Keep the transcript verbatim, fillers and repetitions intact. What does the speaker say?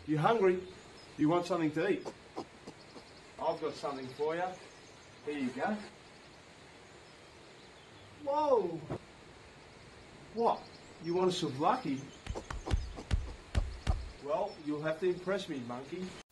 You hungry? You want something to eat? I've got something for you. Here you go. Whoa! What? You want a souvlaki? Well, you'll have to impress me, monkey.